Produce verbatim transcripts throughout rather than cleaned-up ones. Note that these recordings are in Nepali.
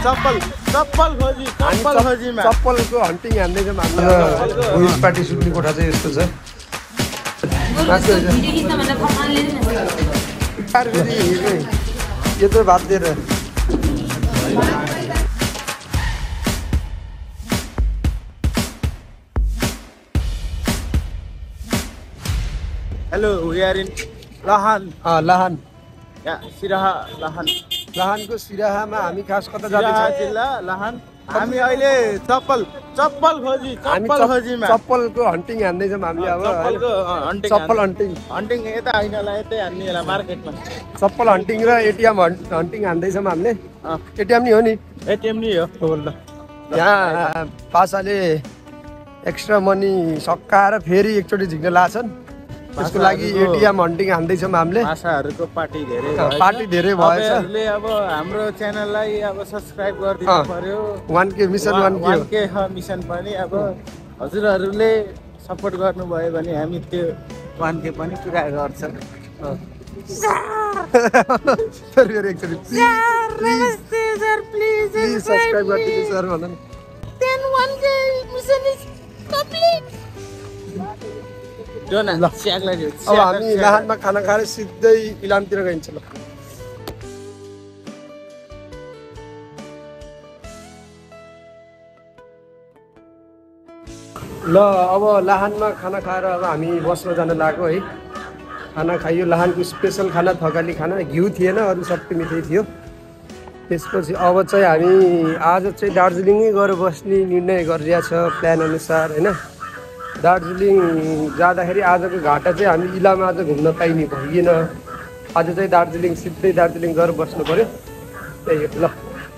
चप्पल चप्पल खोजी चप्पल खोजीमा चप्पलको हन्टिङ हान्दैछौँ हाम्रो भुइस पार्टी सुत्ने कोठा चाहिँ यस्तो छ यत्रो भात दिएर hello we are in Lahan Lahan या सिराहा लाहान लाहानको सिराहामा हामी खास कता सिराहा जाँदैछौँ जिल्ला लाहान हामी अहिले चप्पल चप्पल खोजी चप्पल खोजीमा चप्पलको हन्टिङ हान्दैछौँ हामी अब चप्पलको हन्टिङ चप्पल हन्टिङ हन्टिङ यता होइन होला यतै हान्ने होला मार्केटमा चप्पल हन्टिङ र एटिएम हन्टिङ हान्दैछौँ हामीले एटिएम नि हो नि एटिएम नि हो ल यहाँ पासाले एक्स्ट्रा मनी सकाएर फेरि एकचोटि झिक्न लाछन् त्यसको लागि एटिएम हन्टिङ हान्दैछौँ हामीले भाषाहरूको पार्टी धेरै पार्टी धेरै भएछ अब हाम्रो च्यानललाई अब सब्सक्राइब गरिदिनु पर्यो one K mission one K one K mission पनि अब हजुरहरूले सपोर्ट गर्नुभयो भने हामी त्यो वान के पनि पुरा गर्छौँ फेरि एकचोटि नमस्ते सर प्लिज सब्सक्राइब गरिदिनु सर भन्नु then one K mission is complete अब हामी लाहानमा खाना खाएर सिधै इलामतिर गइन्छ ल ल अब लाहानमा खाना खाएर अब हामी बस्न जान लाग्यो है खाना खाइयो लाहानको स्पेसल खाना थकाली खाना घिउ थिएन अरू सबै मिठै थियो त्यसपछि अब चाहिँ हामी आज चाहिँ दार्जिलिङै गएर बस्ने निर्णय गरिरहेछ प्लान अनुसार होइन दार्जिलिङ जाँदाखेरि आजको घाटा चाहिँ हामी इलामा आज घुम्न पाइने भइएन आज चाहिँ दार्जिलिङ सिधै दार्जिलिङ गएर बस्नु पर्यो त्यही हो ल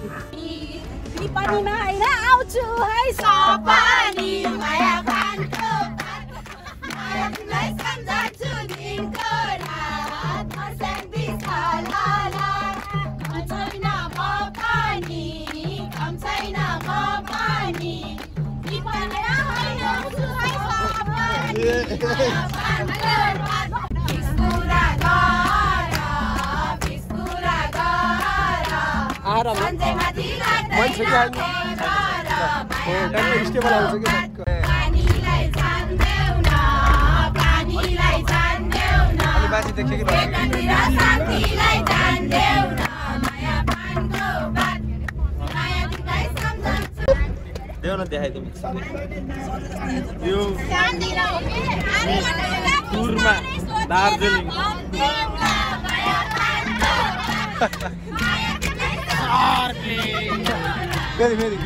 देऊ न देखाइदिनु यो टुरमा दार्जिलिङ फेरि फेरि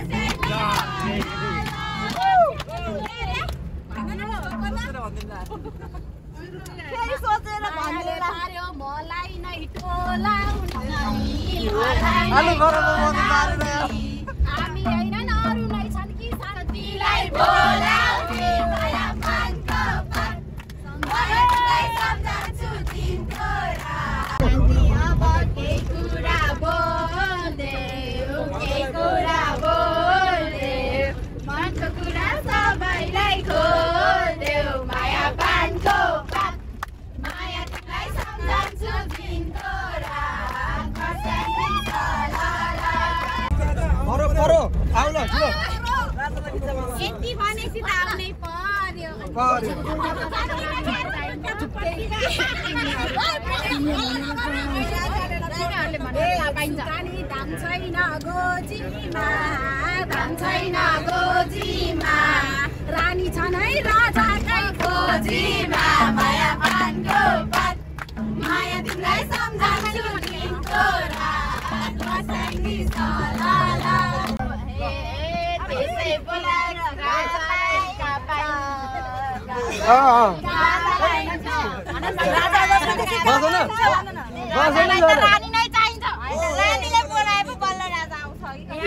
यति भनेपछि त आउनै पर्यो रानी छन् है राजाकै खोजीमा माया पानको पात माया तिमीलाई सम्झन्छु तिम्रो रात बसाइनी सलाला त्यसै बोलाएर राजालाई कापाइ रानी नै चाहिन्छ रानीले बोलाए पो बल्ल राजा आउँछ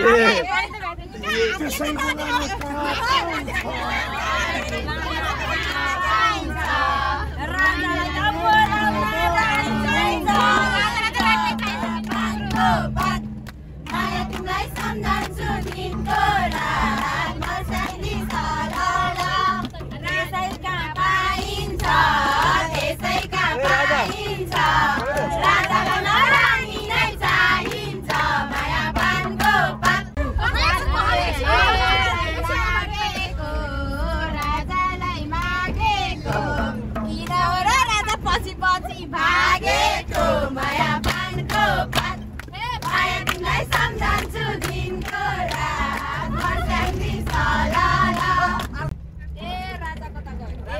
माया तिमीलाई सम्झन्छु तिम्रो रात बसाइनी सलाला त्यसै कहाँ पाइन्छ त्यसै कहाँ पाइन्छ राजालाई रानी नै चाहिन्छ माया पानको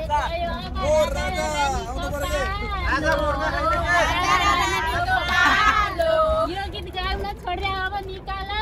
यो गीत गाउन छोडेर अब निकालौ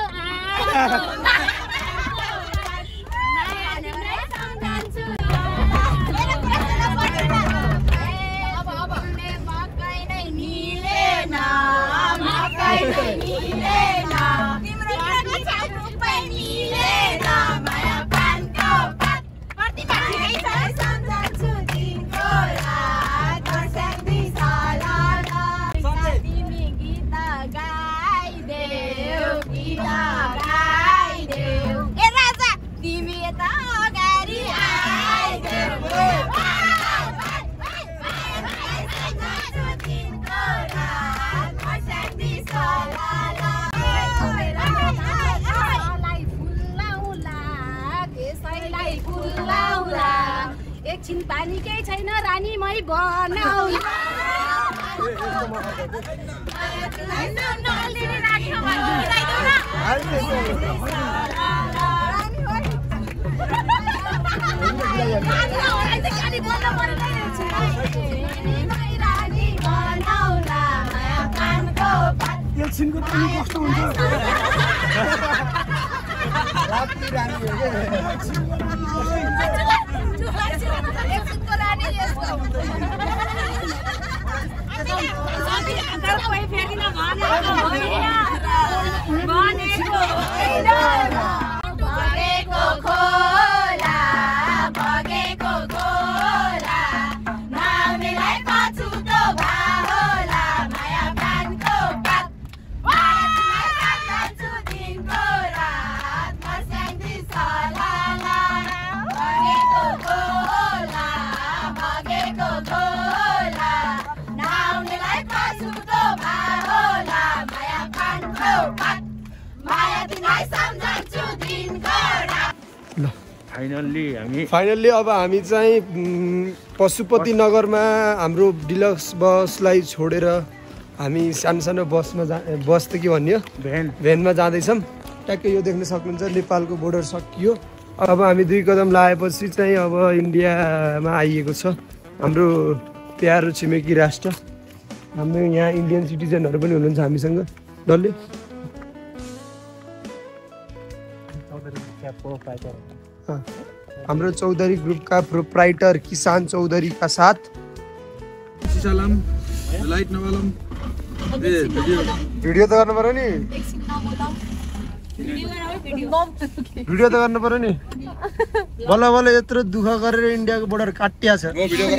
एकछिन पानी केही छैन रानी मै बनाउला एकछिनको पनि कस्तो हुन्छ फाइनल्ली हामी फाइनल्ली अब हामी चाहिँ पशुपति नगरमा हाम्रो डिलक्स बसलाई छोडेर हामी सानो सानो बसमा जा बस त के भन्यो भ्यान भ्यानमा जाँदैछौँ। ट्याक्कै यो देख्न सक्नुहुन्छ नेपालको बोर्डर सकियो। अब हामी दुई कदम लगाएपछि चाहिँ अब इन्डियामा आइएको छ हाम्रो प्यारो छिमेकी राष्ट्र। हाम्रो यहाँ इन्डियन सिटिजनहरू पनि हुनुहुन्छ हामीसँग डल्लै। हाम्रो चौधरी ग्रुपका प्रोप्राइटर किसान चौधरी का साथ भिडियो त गर्नु पर्यो नि भिडियो त गर्नु पर्यो नि बल्ल बल्ल यत्रो दुःख गरेर इन्डियाको बोर्डर काटिया छ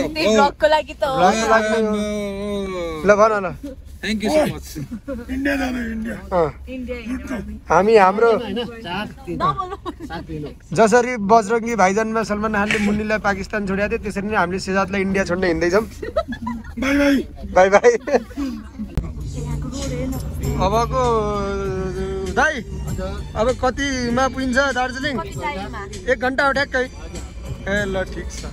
ल भन न Thank you so much. हामी हाम्रो जसरी बजरङ्गी भाइजानमा सलमान खानले मुन्नीलाई पाकिस्तान छोडेको थियो त्यसरी नै हामीले सेजातलाई इन्डिया छोड्न हिँड्दैछौँ। Bye bye bye bye. अबको दाइ अब कतिमा पुगिन्छ दार्जिलिङ? एक घन्टा हो ठ्याक्कै। ए ल ठिक छ।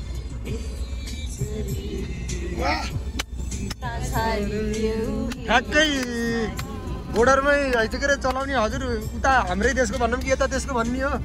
ठ्याक्कै बोर्डरमै आइसकेर चलाउने हजुर उता हाम्रै देशको भनौँ कि यता देशको भन्ने हो?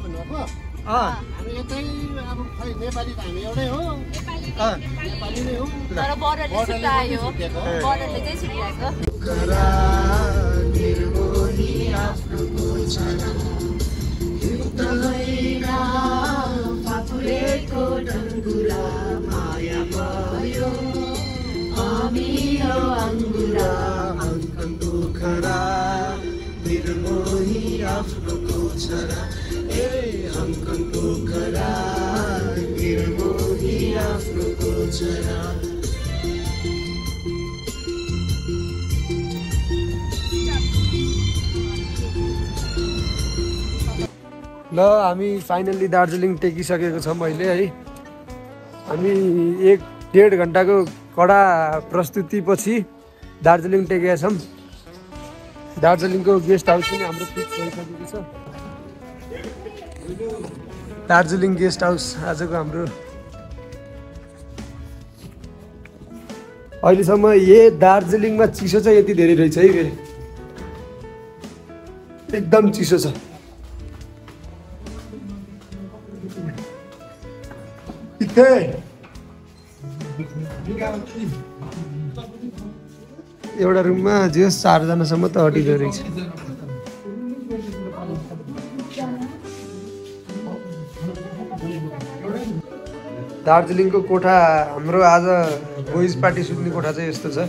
Amiro angura angkan bukhara nirmohi afro kochara eh angkan bukhara nirmohi afro kochara ल हामी फाइनल्ली दार्जिलिङ टेकिसकेको छौँ अहिले है। हामी एक डेढ घन्टाको कडा प्रस्तुतिपछि दार्जिलिङ टेकेका छौँ। दार्जिलिङको गेस्ट हाउस पनि हाम्रो फिक्स भइसकेको छ। दार्जिलिङ गेस्ट हाउस आजको हाम्रो अहिलेसम्म ए दार्जिलिङमा चिसो चाहिँ यति धेरै रहेछ है फेरि एकदम चिसो छ। इथे एउटा रुममा जे चारजनासम्म त अटिँदो रहेछ। दार्जिलिङको कोठा हाम्रो आज बोइज पार्टी सुत्ने कोठा चाहिँ यस्तो छ।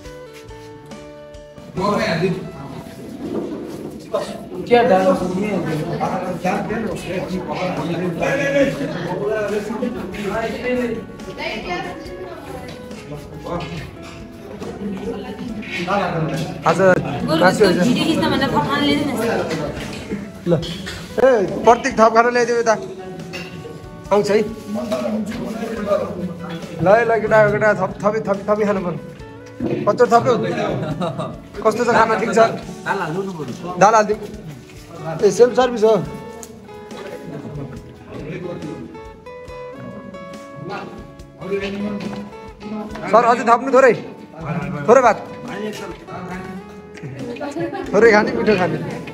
आज ल ए प्रत्येक थप खाना ल्याइदियो यता आउँछ है। ल ल केटा केटा थप थपी थपी थपी खानु पर्यो। कत्रो थप्यो कस्तो छ खाना? ठिक छ? दाल हालिदिउँ। ए सेल्फ सर्भिस हो। सर अझै थप्नु थोरै थोरै भात थोरै खाने मिठो खाने।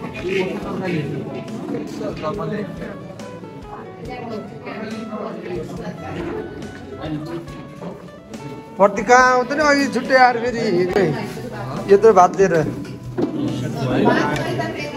पर्ति कहाँ आउँछ नि अघि छुट्टै आएर फेरि यत्रो भात लिएर।